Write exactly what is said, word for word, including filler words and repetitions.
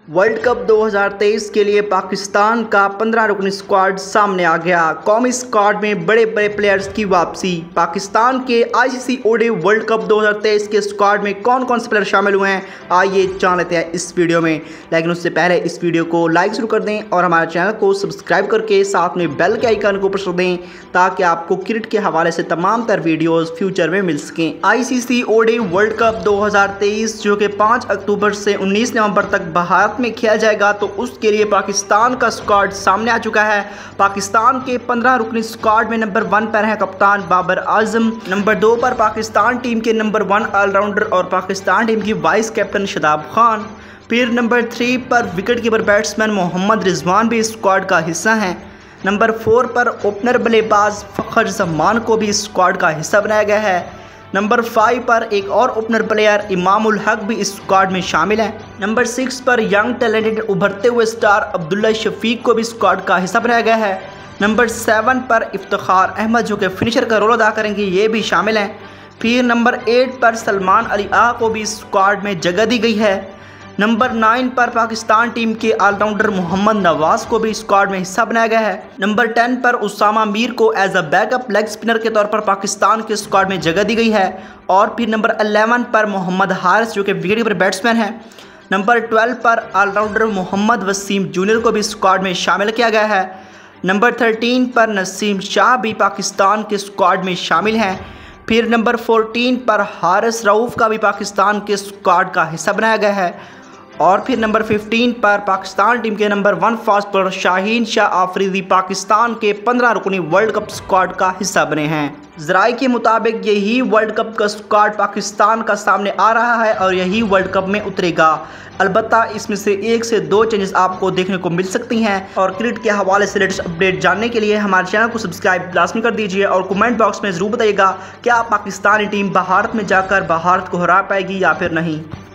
World cup दो हज़ार तेईस के लिए पाकिस्तान का पंद्रह रुकनी स्क्वाड सामने आ गया। कौमी स्क्वाड में बड़े बड़े प्लेयर्स की वापसी। पाकिस्तान के आईसीसी ओडीआई वर्ल्ड कप दो हज़ार तेईस के स्क्वाड में कौन कौन से प्लेयर शामिल हुए हैं, आइए जान लेते हैं इस वीडियो में। लेकिन उससे पहले इस वीडियो को लाइक जरूर कर दें और हमारे चैनल को सब्सक्राइब करके साथ में बेल के आइकन को प्रेस कर दें ताकि आपको क्रिकेट के हवाले से तमाम तर वीडियोज़ फ्यूचर में मिल सकें। आईसीसी ओडीआई वर्ल्ड कप दो हज़ार तेईस जो कि पाँच अक्टूबर से उन्नीस नवंबर तक भारत में खेला जाएगा, तो उसके लिए पाकिस्तान का स्क्वाड सामने आ चुका है। पाकिस्तान के पंद्रह रुकनी स्क्वाड में नंबर वन पर है कप्तान बाबर आजम, नंबर दो पर पाकिस्तान टीम के नंबर वन ऑलराउंडर और पाकिस्तान टीम की वाइस कैप्टन शादाब खान, फिर नंबर थ्री पर wicket keeper batsman Mohammad Rizwan भी इस स्क्वाड का हिस्सा हैं। नंबर फोर पर ओपनर बल्लेबाज फ़खर जमान को भी इस स्क्वाड का हिस्सा बनाया गया है। नंबर फाइव पर एक और ओपनर प्लेयर इमामुल हक भी इस स्क्वाड में शामिल है। नंबर सिक्स पर यंग टैलेंटेड उभरते हुए स्टार अब्दुल्ला शफीक को भी स्क्वाड का हिस्सा बनाया गया है। नंबर सेवन पर इफ्तिखार अहमद जो कि फिनिशर का रोल अदा करेंगे, ये भी शामिल हैं। फिर नंबर एट पर सलमान अली आह को भी इस स्क्वाड में जगह दी गई है। नंबर नाइन पर पाकिस्तान टीम के ऑलराउंडर मोहम्मद नवाज को भी स्क्वाड में हिस्सा बनाया गया है। नंबर टेन पर उसामा मीर को as a backup leg spinner के तौर पर पाकिस्तान के स्क्वाड में जगह दी गई है। और फिर नंबर इलेवन पर मोहम्मद हारिस जो कि विकेट कीपर बैट्समैन है। नंबर ट्वेल्व पर ऑलराउंडर मोहम्मद वसीम जूनियर को भी स्क्वाड में शामिल किया गया है। नंबर थर्टीन पर नसीम शाह भी पाकिस्तान के स्क्वाड में शामिल हैं। फिर नंबर फोर्टीन पर हारिस रऊफ़ का भी पाकिस्तान के स्क्वाड का हिस्सा बनाया गया है। और फिर नंबर फिफ्टीन पर पाकिस्तान टीम के number one fast bowler Shaheen Shah Afridi Pakistan के पंद्रह रुकनी वर्ल्ड कप स्क्वाड का हिस्सा बने हैं। ज़राए के मुताबिक यही वर्ल्ड कप का स्क्वाड पाकिस्तान का सामने आ रहा है और यही वर्ल्ड कप में उतरेगा। अलबत्ता इसमें से एक से दो चेंजेस आपको देखने को मिल सकती हैं। और क्रिकेट के हवाले से लेटेस्ट अपडेट जानने के लिए हमारे चैनल को सब्सक्राइब लाजमी कर दीजिए और कमेंट बॉक्स में ज़रूर बताइएगा क्या पाकिस्तानी टीम भारत में जाकर भारत को हरा पाएगी या फिर नहीं।